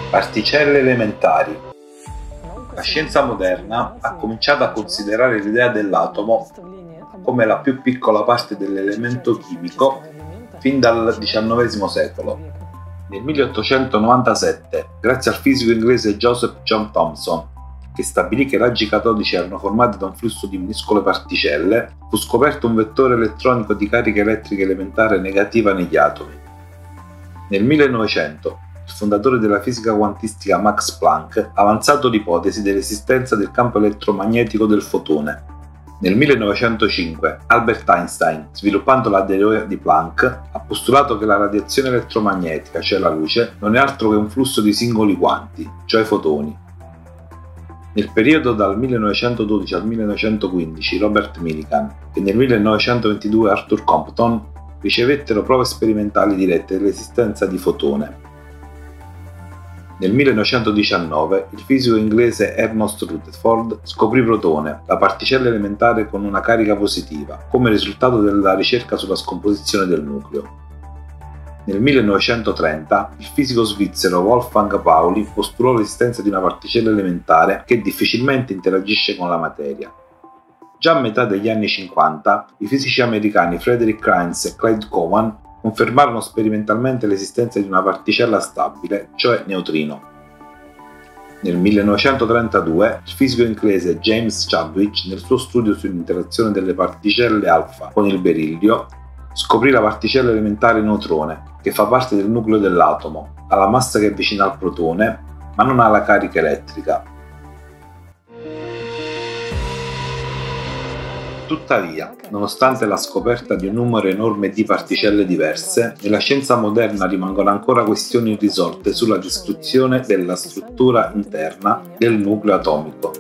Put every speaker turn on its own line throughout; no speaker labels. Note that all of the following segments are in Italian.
Particelle elementari. La scienza moderna ha cominciato a considerare l'idea dell'atomo come la più piccola parte dell'elemento chimico fin dal XIX secolo. Nel 1897, grazie al fisico inglese Joseph John Thomson, che stabilì che i raggi catodici erano formati da un flusso di minuscole particelle, fu scoperto un vettore elettronico di carica elettrica elementare negativa negli atomi. Nel 1900, il fondatore della fisica quantistica Max Planck ha avanzato l'ipotesi dell'esistenza del campo elettromagnetico del fotone. Nel 1905 Albert Einstein, sviluppando la teoria di Planck, ha postulato che la radiazione elettromagnetica, cioè la luce, non è altro che un flusso di singoli quanti, cioè fotoni. Nel periodo dal 1912 al 1915 Robert Millikan e nel 1922 Arthur Compton ricevettero prove sperimentali dirette dell'esistenza di fotone. Nel 1919 il fisico inglese Ernest Rutherford scoprì protone, la particella elementare con una carica positiva, come risultato della ricerca sulla scomposizione del nucleo. Nel 1930 il fisico svizzero Wolfgang Pauli postulò l'esistenza di una particella elementare che difficilmente interagisce con la materia. Già a metà degli anni 50 i fisici americani Frederick Heinz e Clyde Cowan confermarono sperimentalmente l'esistenza di una particella stabile, cioè neutrino. Nel 1932 il fisico inglese James Chadwick, nel suo studio sull'interazione delle particelle alfa con il berillio, scoprì la particella elementare neutrone, che fa parte del nucleo dell'atomo, ha la massa che è vicina al protone, ma non ha la carica elettrica. Tuttavia, nonostante la scoperta di un numero enorme di particelle diverse, nella scienza moderna rimangono ancora questioni irrisolte sulla descrizione della struttura interna del nucleo atomico.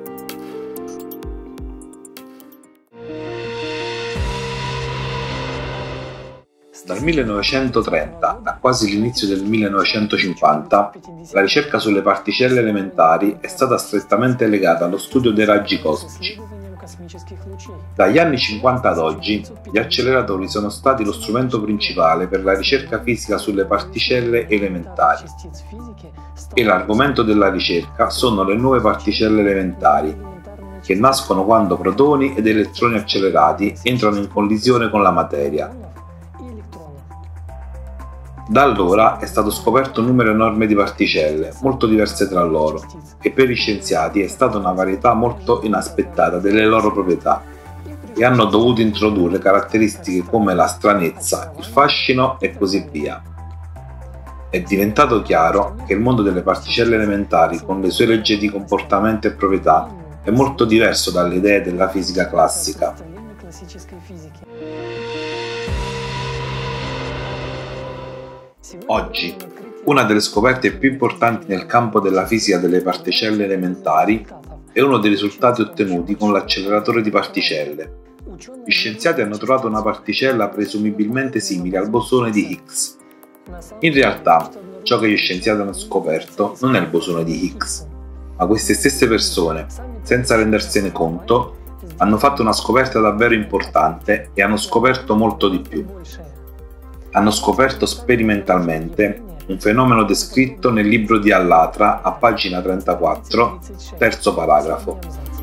Dal 1930 a quasi l'inizio del 1950, la ricerca sulle particelle elementari è stata strettamente legata allo studio dei raggi cosmici. Dagli anni 50 ad oggi, gli acceleratori sono stati lo strumento principale per la ricerca fisica sulle particelle elementari. E l'argomento della ricerca sono le nuove particelle elementari, che nascono quando protoni ed elettroni accelerati entrano in collisione con la materia. Da allora è stato scoperto un numero enorme di particelle, molto diverse tra loro, e per gli scienziati è stata una varietà molto inaspettata delle loro proprietà, e hanno dovuto introdurre caratteristiche come la stranezza, il fascino e così via. È diventato chiaro che il mondo delle particelle elementari, con le sue leggi di comportamento e proprietà, è molto diverso dalle idee della fisica classica. Oggi, una delle scoperte più importanti nel campo della fisica delle particelle elementari è uno dei risultati ottenuti con l'acceleratore di particelle. Gli scienziati hanno trovato una particella presumibilmente simile al bosone di Higgs. In realtà, ciò che gli scienziati hanno scoperto non è il bosone di Higgs, ma queste stesse persone, senza rendersene conto, hanno fatto una scoperta davvero importante e hanno scoperto molto di più. Hanno scoperto sperimentalmente un fenomeno descritto nel libro di Allatra a pagina 34, terzo paragrafo.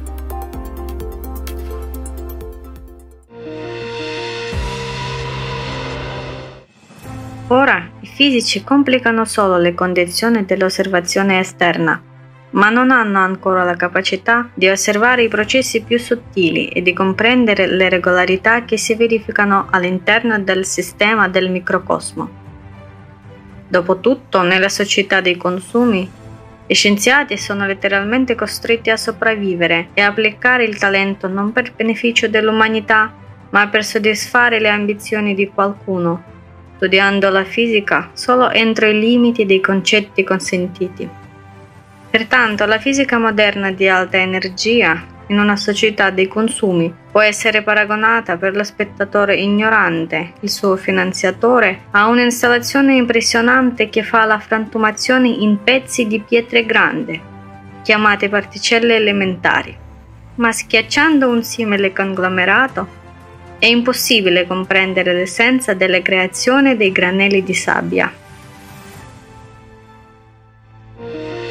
Ora i fisici complicano solo le condizioni dell'osservazione esterna, ma non hanno ancora la capacità di osservare i processi più sottili e di comprendere le regolarità che si verificano all'interno del sistema del microcosmo. Dopotutto, nella società dei consumi, gli scienziati sono letteralmente costretti a sopravvivere e applicare il talento non per beneficio dell'umanità, ma per soddisfare le ambizioni di qualcuno, studiando la fisica solo entro i limiti dei concetti consentiti. Pertanto, la fisica moderna di alta energia, in una società dei consumi, può essere paragonata per lo spettatore ignorante, il suo finanziatore, a un'installazione impressionante che fa la frantumazione in pezzi di pietre grandi, chiamate particelle elementari. Ma schiacciando un simile conglomerato, è impossibile comprendere l'essenza della creazione dei granelli di sabbia.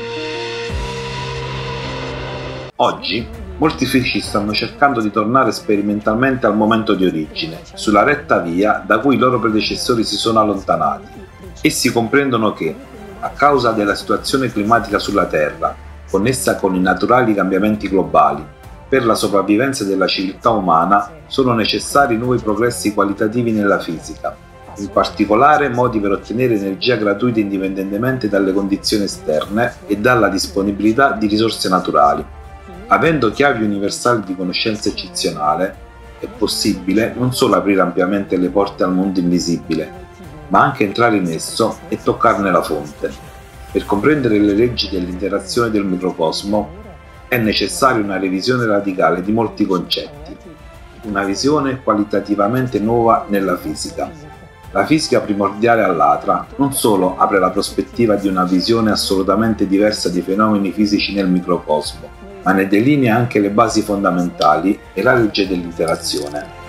Oggi, molti fisici stanno cercando di tornare sperimentalmente al momento di origine, sulla retta via da cui i loro predecessori si sono allontanati. Essi comprendono che, a causa della situazione climatica sulla Terra, connessa con i naturali cambiamenti globali, per la sopravvivenza della civiltà umana sono necessari nuovi progressi qualitativi nella fisica, in particolare modi per ottenere energia gratuita indipendentemente dalle condizioni esterne e dalla disponibilità di risorse naturali. Avendo chiavi universali di conoscenza eccezionale, è possibile non solo aprire ampiamente le porte al mondo invisibile, ma anche entrare in esso e toccarne la fonte. Per comprendere le leggi dell'interazione del microcosmo è necessaria una revisione radicale di molti concetti, una visione qualitativamente nuova nella fisica. La fisica primordiale all'Atra non solo apre la prospettiva di una visione assolutamente diversa dei fenomeni fisici nel microcosmo, ma ne delinea anche le basi fondamentali e la legge dell'interazione.